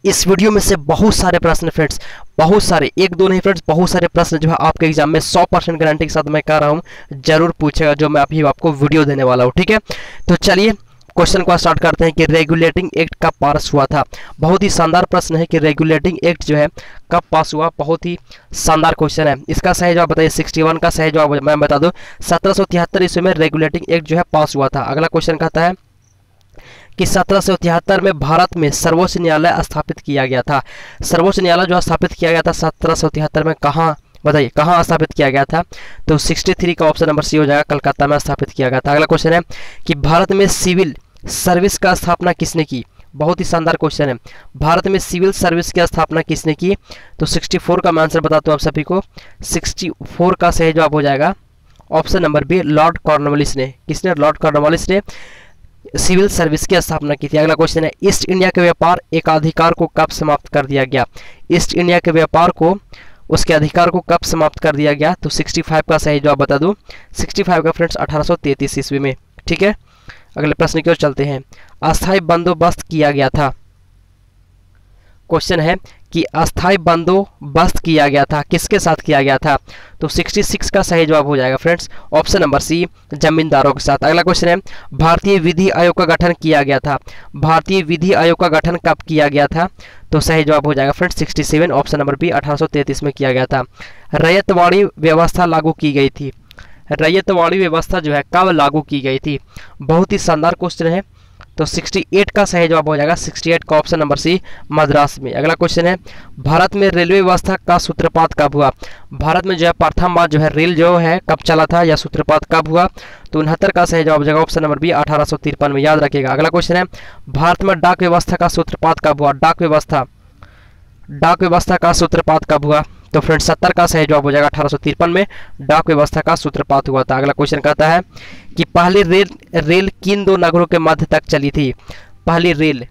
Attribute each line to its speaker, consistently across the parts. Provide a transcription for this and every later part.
Speaker 1: इस वीडियो में से बहुत सारे प्रश्न फ्रेंड्स, बहुत सारे, एक दो नहीं फ्रेंड्स, बहुत सारे प्रश्न जो है आपके एग्जाम में 100% गारंटी के साथ मैं कह रहा हूँ जरूर पूछेगा, जो मैं अभी आपको वीडियो देने वाला हूँ। ठीक है, तो चलिए क्वेश्चन को स्टार्ट करते हैं कि रेगुलेटिंग एक्ट कब पास हुआ था। बहुत ही शानदार प्रश्न है कि रेगुलेटिंग एक्ट जो है कब पास हुआ, बहुत ही शानदार क्वेश्चन है। इसका सही जवाब बताइए। 61 का सही जवाब मैं बता दूं, 1773 ईस्वी में रेगुलेटिंग एक्ट जो है पास हुआ था। अगला क्वेश्चन कहता है कि 1773 में भारत में सर्वोच्च न्यायालय स्थापित किया गया था। सर्वोच्च न्यायालय जो स्थापित किया गया था 1773 में, कहाँ बताइए, कहाँ स्थापित किया गया था? तो 63 का ऑप्शन नंबर सी हो जाएगा, कलकत्ता में स्थापित किया गया था। अगला क्वेश्चन है कि भारत में सिविल सर्विस का स्थापना किसने की? बहुत ही शानदार क्वेश्चन है। भारत में सिविल सर्विस की स्थापना किसने की? तो 64 का मैं आंसर बताता हूँ आप सभी को। 64 का सही जवाब हो जाएगा option number B, Lord Cornwallis ने। किसने? लॉर्ड कॉर्नवालिस ने सिविल सर्विस की स्थापना की थी। अगला क्वेश्चन है ईस्ट इंडिया के व्यापार एकाधिकार को कब समाप्त कर दिया गया? ईस्ट इंडिया के व्यापार को, उसके अधिकार को कब समाप्त कर दिया गया? तो 65 का सही जवाब बता दूं, 65 का फ्रेंड्स 1833 ईस्वी में। ठीक है, अगले प्रश्न की ओर चलते हैं। अस्थायी बंदोबस्त किया गया था। क्वेश्चन है कि अस्थायी बंदोबस्त किया गया था, किसके साथ किया गया था? तो 66 का सही जवाब हो जाएगा फ्रेंड्स ऑप्शन नंबर सी, जमींदारों के साथ। अगला क्वेश्चन है भारतीय विधि आयोग का गठन किया गया था। भारतीय विधि आयोग का गठन कब किया गया था? तो सही जवाब हो जाएगा फ्रेंड्स 67 ऑप्शन नंबर बी, 1833 में किया गया था। रैयतवाड़ी व्यवस्था लागू की गई थी। रैयतवाड़ी व्यवस्था जो है कब लागू की गई थी? बहुत ही शानदार क्वेश्चन है। तो 68 का सही जवाब हो जाएगा 68 का ऑप्शन नंबर सी, मद्रास में। अगला क्वेश्चन है भारत में रेलवे व्यवस्था का सूत्रपात कब हुआ? भारत में जो है प्रथम बार जो है रेल जो है कब चला था या सूत्रपात कब हुआ? तो 69 का सही जवाब हो जाएगा ऑप्शन नंबर बी, 1853 में। याद रखिएगा। अगला क्वेश्चन है भारत में डाक व्यवस्था का सूत्रपात कब हुआ? डाक व्यवस्था का सूत्रपात कब हुआ? तो फ्रेंड्स 70 का सही जवाब हो जाएगा 1853 में डाक व्यवस्था का सूत्रपात हुआ था। अगला क्वेश्चन कहता है कि पहली रेल किन दो नगरों के मध्य तक चली थी? पहली rail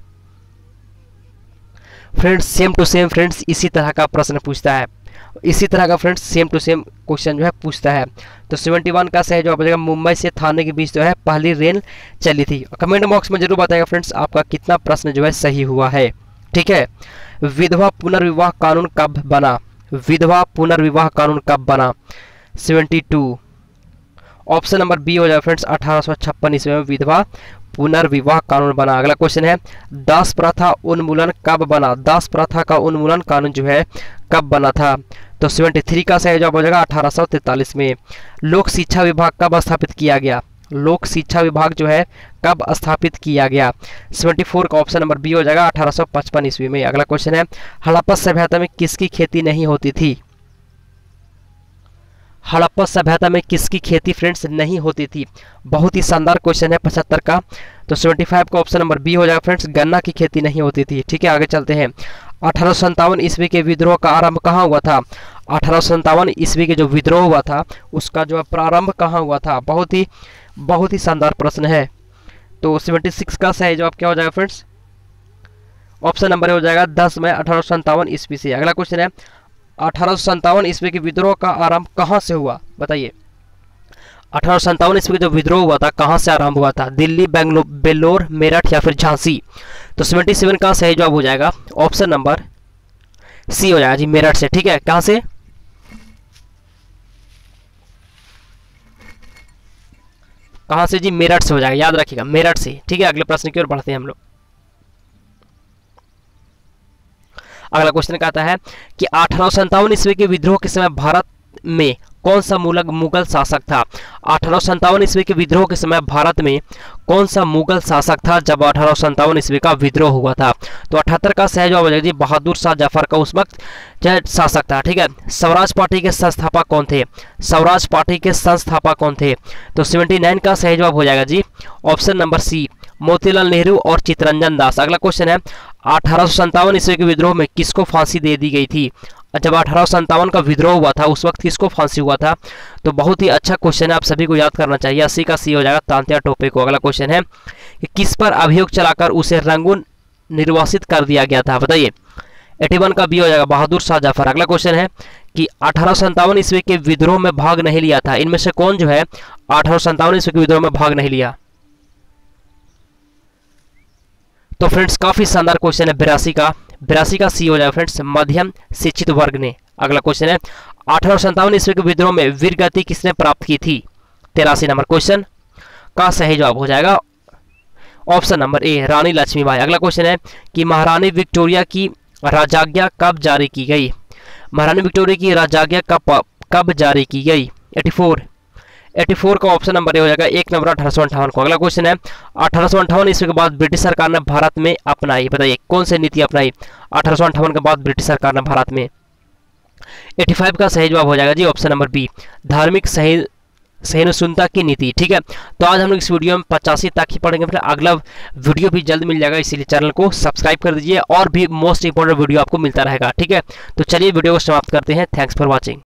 Speaker 1: friends same to same friends इसी तरह का प्रश्न पूछता है, इसी तरह का friends same to same question जो है पूछता है। तो 71 का सही जवाब हो जाएगा मुंबई से थाने के बीच जो है पहली रेल चली थी। कमेंट बॉक्स में जरूर बताएगा फ्रेंड्स आपका कितना प्रश्न जो है सही हुआ है। ठीक है, विधवा पुनर्विवाह कानून कब बना? विधवा पुनर्विवाह कानून कब बना? 72 ऑप्शन नंबर बी हो जाएगा फ्रेंड्स 1856 ईस्वी में विधवा पुनर्विवाह कानून बना। अगला क्वेश्चन है दास प्रथा उन्मूलन कब बना? दास प्रथा का उन्मूलन कानून जो है कब बना था? तो 73 का सही जवाब हो जाएगा 1843 में। लोक शिक्षा विभाग कब स्थापित किया गया? लोक शिक्षा विभाग जो है कब स्थापित किया गया? 74 का ऑप्शन नंबर बी हो जाएगा 1855 ईस्वी में। अगला क्वेश्चन है हड़प्पा सभ्यता में किसकी खेती नहीं होती थी? हड़प्पा सभ्यता में किसकी खेती फ्रेंड्स नहीं होती थी? बहुत ही शानदार क्वेश्चन है 75 का। तो 75 का ऑप्शन नंबर बी हो जाएगा फ्रेंड्स, गन्ना की खेती नहीं होती थी। ठीक है, आगे चलते हैं। 1857 ईस्वी के विद्रोह का आरंभ कहाँ हुआ था? 1857 ईस्वी के जो विद्रोह हुआ था उसका जो प्रारंभ कहाँ हुआ था? बहुत ही शानदार प्रश्न है। तो 76 का सही जवाब क्या हो जाएगा फ्रेंड्स? ऑप्शन नंबर हो जाएगा 10 मई 1857 ईस्वी से। अगला क्वेश्चन है 1857 ईस्वी के विद्रोह का आरंभ कहाँ से हुआ? बताइए। 1857 ईस्वी का जो विद्रोह हुआ था कहाँ से आरंभ हुआ था? दिल्ली, बेल्लोर, मेरठ या फिर झांसी? तो 77 का सही जवाब हो जाएगा ऑप्शन नंबर सी हो जाएगा जी, मेरठ से। ठीक है, कहाँ से? कहाँ से जी? मेरठ से हो जाएगा, याद रखिएगा, मेरठ से। ठीक है, अगले प्रश्न की ओर बढ़ते हैं हम लोग। अगला क्वेश्चन कहता है कि 1857 ईस्वी के विद्रोह के समय भारत में कौन सा मुगल शासक था? 1857 ईस्वी के विद्रोह के समय भारत में कौन सा मुगल शासक था जब 1857 ईस्वी का विद्रोह हुआ था? तो 78 का सही जवाब हो जाएगा जी, बहादुर शाह जफर का उस वक्त शासक था। ठीक है, स्वराज पार्टी के संस्थापक कौन थे? स्वराज पार्टी के संस्थापक कौन थे? तो 79 का सही जवाब हो जाएगा जी option number C, Motilal Nehru और चित्तरंजन दास। अगला क्वेश्चन है 1857 ईस्वी के विद्रोह में किसको फांसी दे दी गई थी? जब 1857 का विद्रोह हुआ था उस वक्त किसको फांसी हुआ था? तो बहुत ही अच्छा क्वेश्चन है, आप सभी को याद करना चाहिए। 80 का सी हो जाएगा तांत्या टोपे को। अगला क्वेश्चन है कि किस पर अभियोग चलाकर उसे रंगून निर्वासित कर दिया गया था? बताइए। 81 का बी हो जाएगा बहादुर शाह जफर। अगला क्वेश्चन है कि 1857 ईस्वी के विद्रोह में भाग नहीं लिया था, इनमें से कौन जो है 1857 ईस्वी के विद्रोह में भाग नहीं लिया? तो फ्रेंड्स काफी शानदार क्वेश्चन है 82 का। 82 का सी हो जाएगा फ्रेंड्स, मध्यम शिक्षित वर्ग ने। अगला क्वेश्चन है 1857 ईस्वी के विद्रोह में वीर गति किसने प्राप्त की थी? 83 नंबर क्वेश्चन का सही जवाब हो जाएगा option number A, Rani Lakshmibai. अगला क्वेश्चन है कि महारानी विक्टोरिया की राजाज्ञा कब जारी की गई? महारानी विक्टोरिया की राजाज्ञा कब जारी की गई? 84 का ऑप्शन नंबर ए हो जाएगा 1 नंबर 1858 को। अगला क्वेश्चन है 1858 ईस्वी के बाद ब्रिटिश सरकार ने भारत में अपनाई, बताइए कौन सी नीति अपनाई 1858 के बाद ब्रिटिश सरकार ने भारत में? 85 का सही जवाब हो जाएगा जी ऑप्शन नंबर बी, धार्मिक सहिष्णुता की नीति। ठीक है, तो आज हम लोग इस वीडियो में 85 तक ही पढ़ेंगे, फिर अगला वीडियो भी जल्द मिल जाएगा, इसीलिए चैनल को सब्सक्राइब कर दीजिए और भी मोस्ट इंपॉर्टेंट वीडियो आपको मिलता रहेगा। ठीक है, तो चलिए वीडियो को समाप्त करते हैं। Thanks for watching.